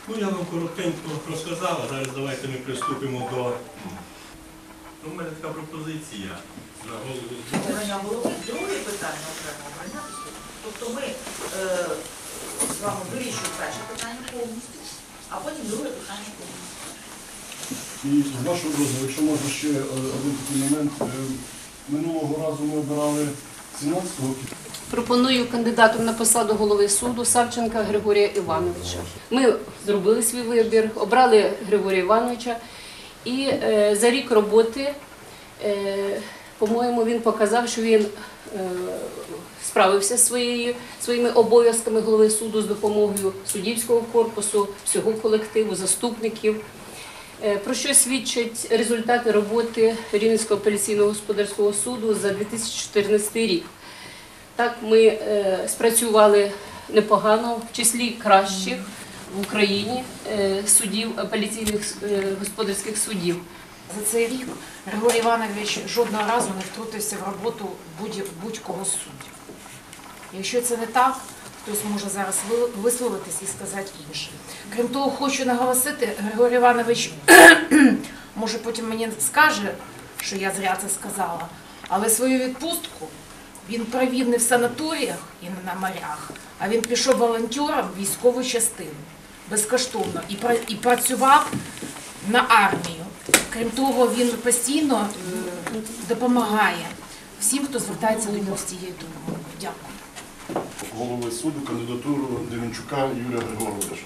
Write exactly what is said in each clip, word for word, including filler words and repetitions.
Ну, я вам коротенько розказав, а зараз давайте ми приступимо до... Ну, у мене така пропозиція на голову. Обрання голови, друге питання окремо обрання. Тобто ми е, з вами вирішуємо перше питання повністю, а потім друге питання повністю. І з вашого дозволу, якщо можна ще один такий момент, минулого разу ми обирали сімнадцятого квітня. Пропоную кандидатом на посаду голови суду Савченка Григорія Івановича. Ми зробили свій вибір, обрали Григорія Івановича, і е, за рік роботи, е, по-моєму, він показав, що він е, справився зі своєю, своїми обов'язками голови суду з допомогою суддівського корпусу, всього колективу, заступників. Е, про що свідчать результати роботи Рівненського апеляційного господарського суду за дві тисячі чотирнадцятий рік. Так, ми е, спрацювали непогано, в числі кращих в Україні е, суддів, апеляційних е, господарських судів. За цей рік Григорій Іванович жодного разу не втрутився в роботу будь-кого з суддів. Якщо це не так, хтось може зараз висловитися і сказати інше. Крім того, хочу наголосити, Григорій Іванович, може потім мені скаже, що я зря це сказала, але свою відпустку він провів не в санаторіях і не на морях, а він пішов волонтером в військову частину, безкоштовно, і працював на армію. Крім того, він постійно допомагає всім, хто звертається до нього з цією допомогою. Дякую. Голови суду кандидатуру Демінчука Юрія Григоровича.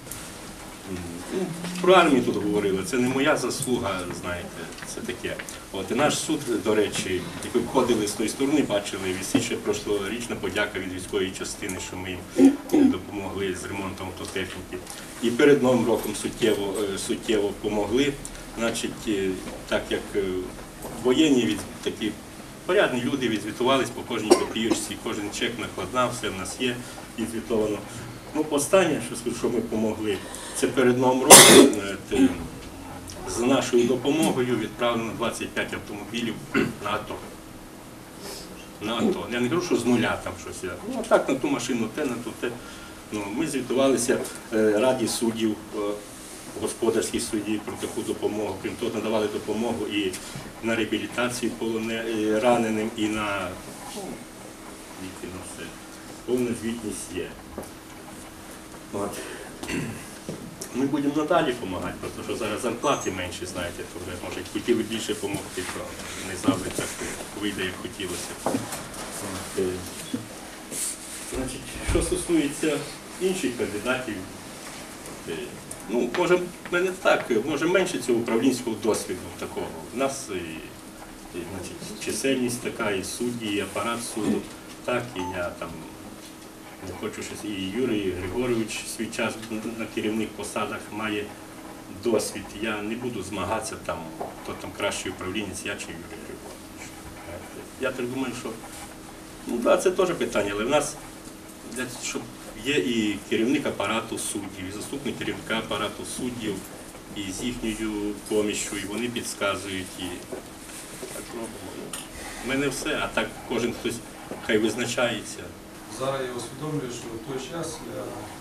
Про армію тут говорили, це не моя заслуга, знаєте, це таке. От і наш суд, до речі, як ви входили з тої сторони, бачили, висить ще прошлорічна подяка від військової частини, що ми їм допомогли з ремонтом автотехніки. І перед Новим роком суттєво, суттєво допомогли. Значить, так як воєнні, від, такі порядні люди відзвітувались по кожній копійочці, кожен чек, накладна, все в нас є відзвітовано. Ну, останнє, що скажу, що ми допомогли, це перед Новим роком з нашою допомогою відправлено двадцять п'ять автомобілів на АТО. На АТО. Я не кажу, що з нуля там щось. Ну, так, на ту машину, те, на ту, те. Ну, ми звітувалися Раді суддів, господарських суддів про таку допомогу. Крім того, надавали допомогу і на реабілітацію раненим, і на ну, все. Повна звітність є. От. Ми будемо надалі допомагати, тому що зараз зарплати менші, знаєте, то вже, може, хотіли більше допомогти, то не завжди так вийде, як хотілося. От. Значить, що стосується інших кандидатів, ну, може, мене так, може менше цього управлінського досвіду такого. У нас і, і, значить, чисельність така, і судді, і апарат суду, так, і я там. Не хочу, що і Юрій Григорович свій час на керівних посадах має досвід. Я не буду змагатися, там, хто там кращий управлінець, я чи Юрій Григорович. Я так думаю, що ну, да, це теж питання, але в нас щоб є і керівник апарату суддів, і заступник керівника апарату суддів, і з їхньою поміччю, і вони підказують. І так робимо. У мене все, а так кожен хтось хай визначається. Зараз я усвідомлюю, що в той час я...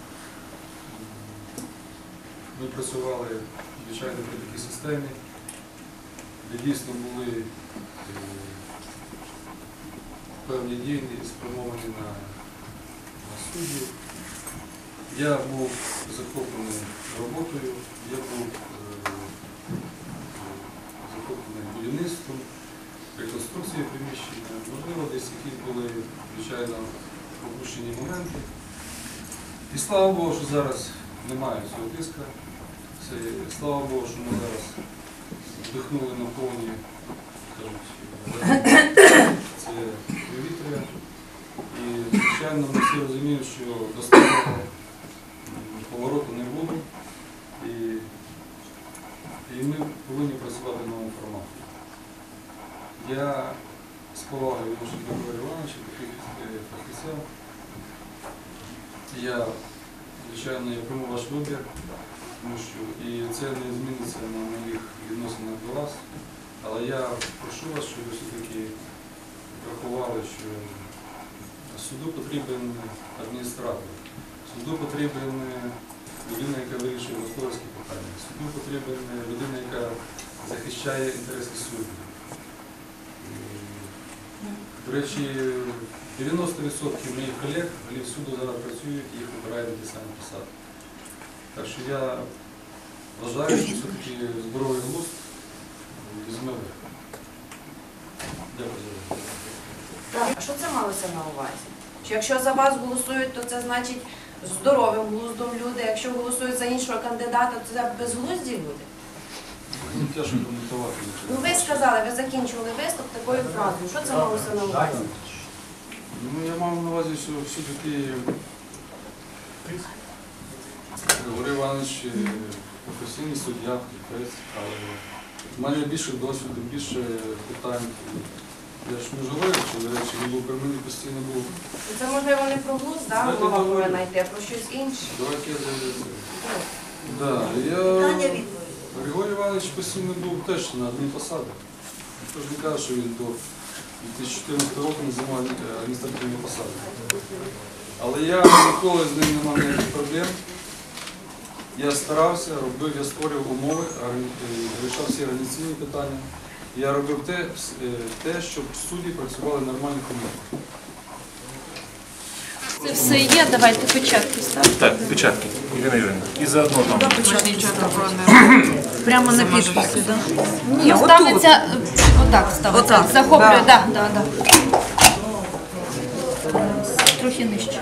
ми працювали, звичайно, при такій системі, де дійсно були певні дії спрямовані на, на суддів. Я був захоплений роботою, я був е, захоплений будівництвом, реконструкцією приміщення, можливо, десь якісь були, звичайно, пропущені моменти. І слава Богу, що зараз немає цього тиска. Це, слава Богу, що ми зараз вдихнули на повні, кажуть, це повітря. І, звичайно, ми всі розуміємо, що достатнього повороту не буде. І, і ми повинні працювати в новому форматі. Я з повагою відношу до Григорія Івановича, таких фахівців. Я, звичайно, я прийму ваш вибір, тому що і це не зміниться на моїх відносинах до вас. Але я прошу вас, щоб ви все-таки врахували, що суду потрібен адміністратор, суду потрібен людина, яка вирішує господарські питання. Суду потрібна людина, яка захищає інтереси суддів. До речі, дев'яносто відсотків моїх колег голів суду зараз працюють і їх обирають на ті самі посади. Так що я вважаю, що все-таки здоровий глузд візьме верх. Дякую за увагу. А що це малося на увазі? Чи якщо за вас голосують, то це значить здоровим глуздом люди, а якщо голосують за іншого кандидата, то це безглузді люди? Мені тяжко коментувати. Ну ви сказали, ви закінчували виступ такою фразою. Що це малося на увазі? Ну, я мав на увазі, що все-таки Григорій Іванович е, професійний суддя, фахівець, але в мене більше досвіду, більше питань. Я ж не говорив, що, до речі, він був при мені постійно був. Це можливо не про глузд, да? Давайте Мова договоримо. повинна йти, а про щось інше. Давайте я заявлю це. Да, я... Питання відповідь. Григорій Іванович постійно був теж на одній посаді. Ніхто ж не каже, що він до дві тисячі чотирнадцятого року не займав е, адміністративну посаду. Але я ніколи з ним не мав ніяких проблем. Я старався, робив, я створював умови, органі- е, вирішав всі організаційні питання. Я робив те, е, те, щоб судді працювали в нормальних умовах. Це все є, давайте печатки ставимо. Так, печатки. Ірина Ірина. І заодно там. Прямо на підписи, так? Ні, ставиться, е, отак ставиться, захоплює, так, так, так. Трохи нижче.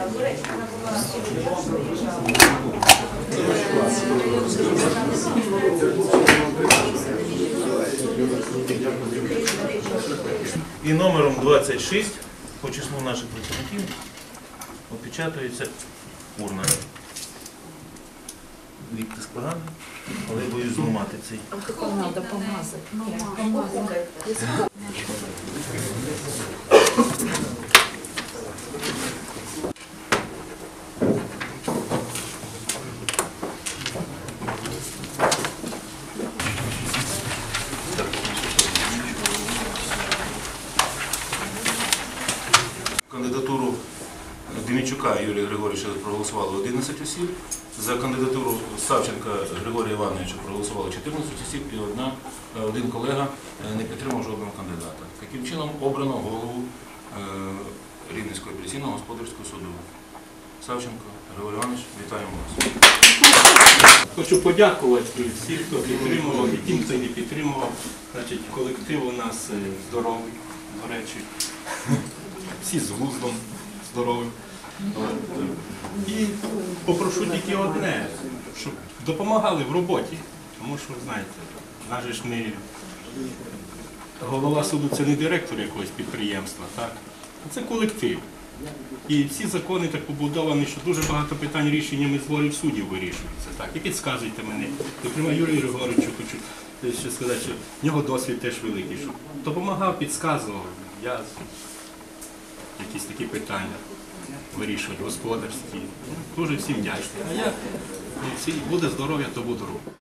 І номером двадцять шість по числу наших працівників опечатується урна. Відтиск поганий, але я боюсь зламати цей. Треба помазати. Кандидатуру Демійчука Юрія Григорійовича проголосувало одинадцять осіб. За кандидатуру Савченка Григорія Івановича проголосувало чотирнадцять осіб і одна, один колега не підтримав жодного кандидата. Таким чином обрано голову е, Рівненського апеляційного господарського суду. Савченко Григорій Іванович, вітаємо вас. Хочу подякувати всім, хто підтримував, і тим, хто не підтримував. Значить, колектив у нас е, здоровий, до речі. Всі з глуздом здоровим. От. І попрошу тільки одне, щоб допомагали в роботі. Тому що, знаєте, наш же ж не голова суду це не директор якогось підприємства, так? Це колектив. І всі закони так побудовані, що дуже багато питань рішеннями зборів суддів вирішується. Так? І підказуйте мені. Зокрема, Юрію Григоровичу хочу ще сказати, що в нього досвід теж великий. Що допомагав, підказував. Я якісь такі питання вирішувати, господарські. Дуже всім вдячний. А я, ну, буде здоров'я, то буду робити.